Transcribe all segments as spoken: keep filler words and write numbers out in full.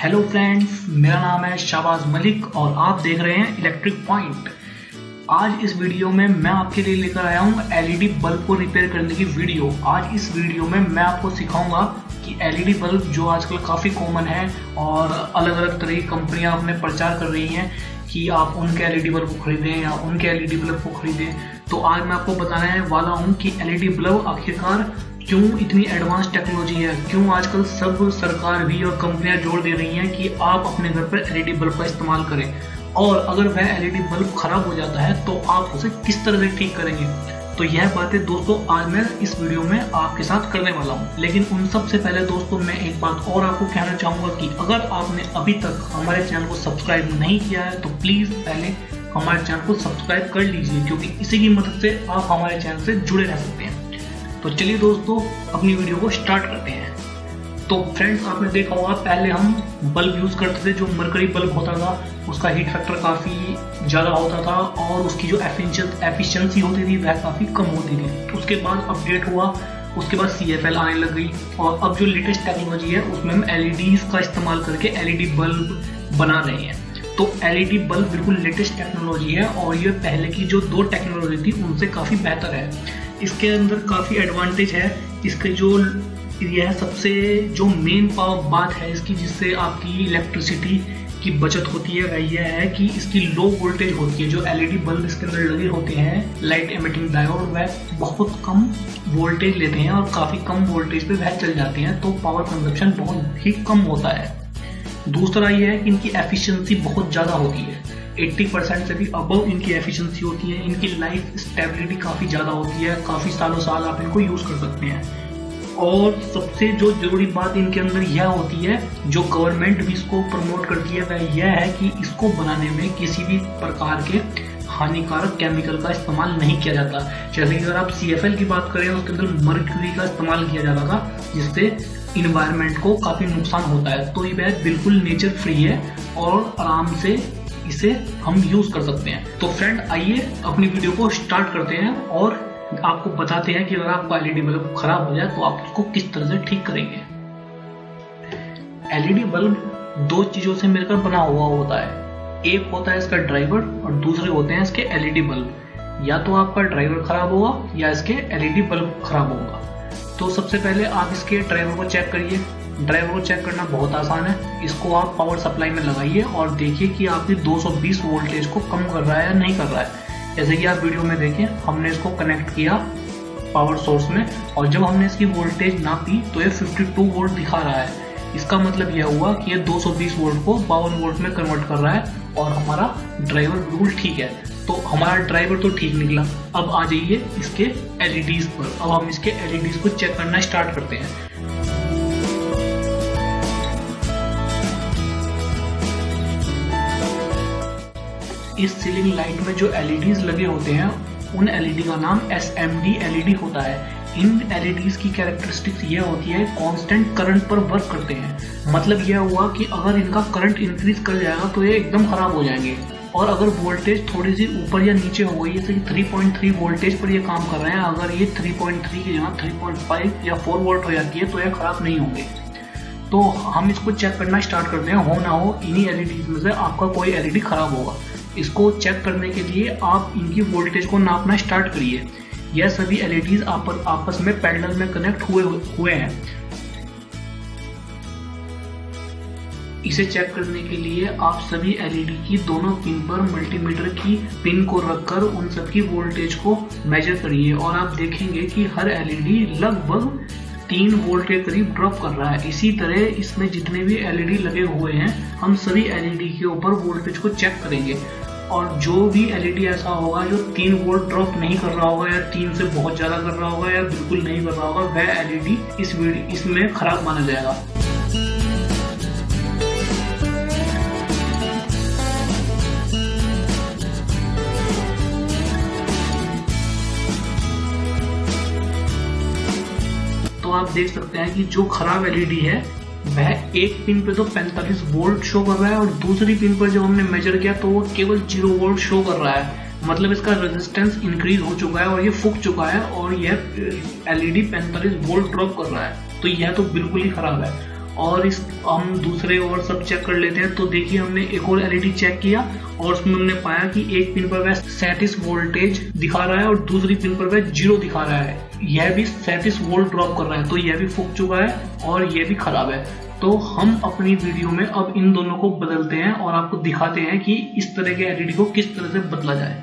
Hello friends, मेरा नाम है शाहबाज मलिक और आप देख रहे हैं इलेक्ट्रिक पॉइंट। आज इस वीडियो में मैं आपके लिए लेकर आया हूँ एलईडी बल्ब को रिपेयर करने की वीडियो। आज इस वीडियो में मैं आपको सिखाऊंगा कि एलईडी बल्ब जो आजकल काफ़ी कॉमन है और अलग अलग तरह की कंपनियां अपने प्रचार कर रही हैं कि आप उनके एलईडी बल्ब को खरीदें या उनके एलईडी बल्ब को खरीदें। तो आज मैं आपको बताने वाला हूँ कि एलईडी बल्ब आखिरकार क्यों इतनी एडवांस टेक्नोलॉजी है, क्यों आजकल सब सरकार भी और कंपनियां जोर दे रही हैं कि आप अपने घर पर एलईडी बल्ब का इस्तेमाल करें, और अगर वह एलईडी बल्ब खराब हो जाता है तो आप उसे किस तरह से ठीक करेंगे। तो यह बातें दोस्तों आज मैं इस वीडियो में आपके साथ करने वाला हूं। लेकिन उन सबसे पहले दोस्तों मैं एक बात और आपको कहना चाहूंगा कि अगर आपने अभी तक हमारे चैनल को सब्सक्राइब नहीं किया है तो प्लीज पहले हमारे चैनल को सब्सक्राइब कर लीजिए, क्योंकि इसी की मदद से आप हमारे चैनल से जुड़े रह सकते हैं। तो चलिए दोस्तों अपनी वीडियो को स्टार्ट करते हैं। तो फ्रेंड्स, आपने देखा होगा पहले हम बल्ब यूज करते थे, जो मरकरी बल्ब होता था उसका हीट फैक्टर काफ़ी ज़्यादा होता था और उसकी जो एफिशिएंसी होती थी वह काफ़ी कम होती थी। उसके बाद अपडेट हुआ, उसके बाद सी एफ एल आने लग गई और अब जो लेटेस्ट टेक्नोलॉजी है उसमें हम एल ई डीज का इस्तेमाल करके एल ई डी बल्ब बना रहे हैं। तो एल ई डी बल्ब बिल्कुल लेटेस्ट टेक्नोलॉजी है और ये पहले की जो दो टेक्नोलॉजी थी उनसे काफ़ी बेहतर है। इसके अंदर काफ़ी एडवांटेज है। इसके जो यह सबसे जो मेन पावर बात है इसकी, जिससे आपकी इलेक्ट्रिसिटी की बचत होती है, वह यह है कि इसकी लो वोल्टेज होती है। जो एलईडी बल्ब इसके अंदर लगे होते हैं लाइट एमिटिंग डायोड, वह बहुत कम वोल्टेज लेते हैं और काफ़ी कम वोल्टेज पे वह चल जाते हैं, तो पावर कंजप्शन बहुत ही कम होता है। दूसरा यह है कि इनकी एफिशिएंसी बहुत ज़्यादा होती है, अस्सी परसेंट से भी अबव इनकी एफिशिएंसी होती है। इनकी लाइफ स्टेबिलिटी काफ़ी ज़्यादा होती है, काफ़ी सालों साल आप इनको यूज़ कर सकते हैं। और सबसे जो जरूरी बात इनके अंदर यह होती है, जो गवर्नमेंट भी इसको प्रमोट करती है, वह यह है कि इसको बनाने में किसी भी प्रकार के हानिकारक केमिकल का इस्तेमाल नहीं किया जाता। जैसे कि अगर आप सी एफ एल की बात करें उसके अंदर मर्क्यूरी का इस्तेमाल किया जाता था, जिससे इन्वायरमेंट को काफ़ी नुकसान होता है। तो ये बिल्कुल नेचर फ्री है और आराम से इसे हम यूज कर सकते हैं। तो फ्रेंड, आइए अपनी वीडियो को स्टार्ट करते हैं और आपको बताते हैं कि अगर आपका एलईडी बल्ब खराब हो जाए तो आप उसको किस तरह से ठीक करेंगे। एलईडी बल्ब दो चीजों से मिलकर बना हुआ होता है, एक होता है इसका ड्राइवर और दूसरे होते हैं इसके एलईडी बल्ब। या तो आपका ड्राइवर खराब होगा या इसके एलईडी बल्ब खराब होगा। तो सबसे पहले आप इसके ड्राइवर को चेक करिए। ड्राइवर को चेक करना बहुत आसान है। इसको आप पावर सप्लाई में लगाइए और देखिए कि आपकी दो सौ बीस वोल्टेज को कम कर रहा है या नहीं कर रहा है। जैसे कि आप वीडियो में देखें, हमने इसको कनेक्ट किया पावर सोर्स में और जब हमने इसकी वोल्टेज नापी तो ये बावन वोल्ट दिखा रहा है। इसका मतलब यह हुआ कि ये दो सौ बीस वोल्ट को बावन वोल्ट में कन्वर्ट कर रहा है और हमारा ड्राइवर बिल्कुल ठीक है। तो हमारा ड्राइवर तो ठीक निकला। अब आ जाइए इसके एल ई डीज पर। अब हम इसके एल ई डीज को चेक करना स्टार्ट करते हैं। इस सीलिंग लाइट में जो एलईडीज लगे होते हैं उन एलईडी का नाम एस एम डी एलईडी होता है। इन एलईडीज की कैरेक्टरिस्टिक्स ये होती है कांस्टेंट करंट पर वर्क करते हैं। मतलब यह हुआ कि अगर इनका करंट इंक्रीज कर जाएगा तो ये एकदम खराब हो जाएंगे, और अगर वोल्टेज थोड़ी सी ऊपर या नीचे हो गई, जैसे कि तीन पॉइंट तीन वोल्टेज पर ये काम कर रहे हैं, अगर ये तीन पॉइंट तीन की जगह तीन पॉइंट पाँच या चार वोल्ट हो जाती है तो ये खराब नहीं होंगे। तो हम इसको चेक करना स्टार्ट करते हैं। हो ना हो इन्हीं एलईडीज में से आपका कोई एलईडी खराब होगा। इसको चेक करने के लिए आप इनकी वोल्टेज को नापना स्टार्ट करिए। यह सभी एलईडीज आप, आपस में पैरेलल में कनेक्ट हुए हुए हैं। इसे चेक करने के लिए आप सभी एलईडी की दोनों पिन पर मल्टीमीटर की पिन को रखकर उन सबकी वोल्टेज को मेजर करिए और आप देखेंगे कि हर एलईडी लगभग तीन वोल्ट के करीब ड्रॉप कर रहा है। इसी तरह इसमें जितने भी एलईडी लगे हुए हैं हम सभी एलईडी के ऊपर वोल्टेज को चेक करेंगे, और जो भी एलईडी ऐसा होगा जो तीन वोल्ट ड्रॉप नहीं कर रहा होगा या तीन से बहुत ज्यादा कर रहा होगा या बिल्कुल नहीं कर रहा होगा, वह एलईडी इस इसमें खराब माना जाएगा। तो आप देख सकते हैं कि जो खराब एलईडी है वह एक पिन पे तो पैंतालीस वोल्ट शो कर रहा है और दूसरी पिन पर जब हमने मेजर किया तो वो केवल जीरो वोल्ट शो कर रहा है। मतलब इसका रेजिस्टेंस इंक्रीज हो चुका है और ये फूक चुका है और यह एलईडी पैंतालीस वोल्ट ड्रॉप कर रहा है। तो यह तो बिल्कुल ही खराब है। और इस हम दूसरे और सब चेक कर लेते हैं। तो देखिए हमने एक और एलईडी चेक किया और उसमें हमने पाया कि एक पिन पर वह सैंतीस वोल्टेज दिखा रहा है और दूसरी पिन पर वह जीरो दिखा रहा है। यह भी सैंतीस वोल्ट ड्रॉप कर रहा है, तो यह भी फूक चुका है और यह भी खराब है। तो हम अपनी वीडियो में अब इन दोनों को बदलते हैं और आपको दिखाते हैं कि इस तरह के एलईडी को किस तरह से बदला जाए।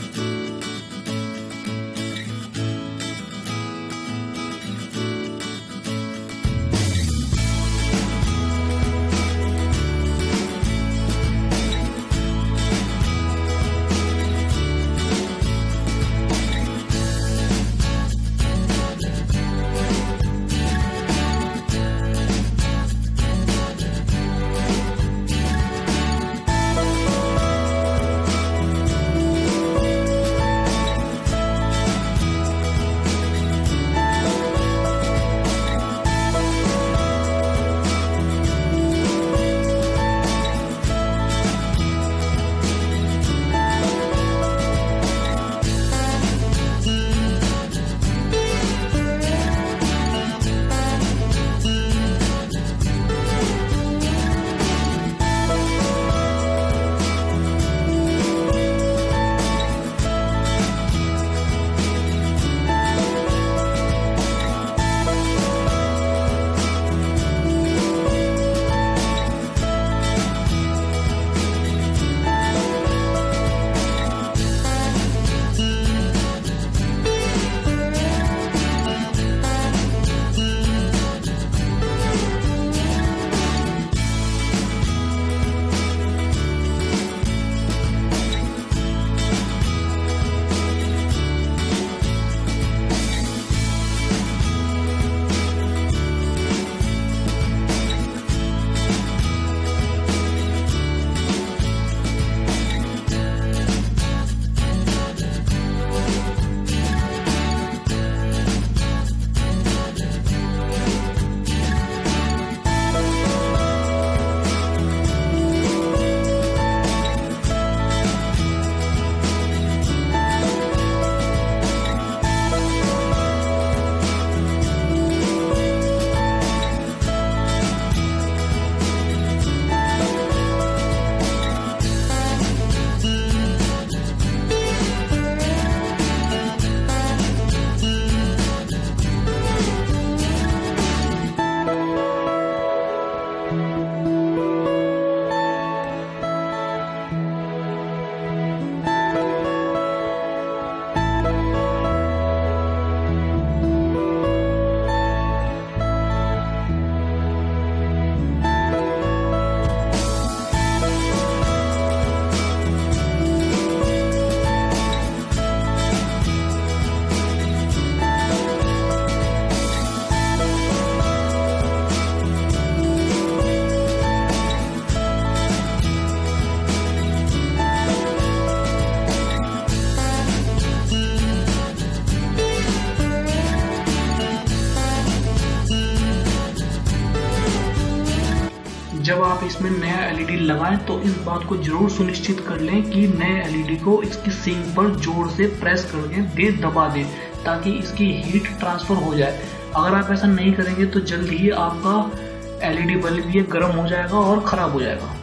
जब आप इसमें नया एलईडी लगाएं तो इस बात को जरूर सुनिश्चित कर लें कि नए एलईडी को इसकी सिंक पर जोर से प्रेस करके दे दबा दें ताकि इसकी हीट ट्रांसफर हो जाए। अगर आप ऐसा नहीं करेंगे तो जल्द ही आपका एलईडी बल्ब ये गर्म हो जाएगा और खराब हो जाएगा।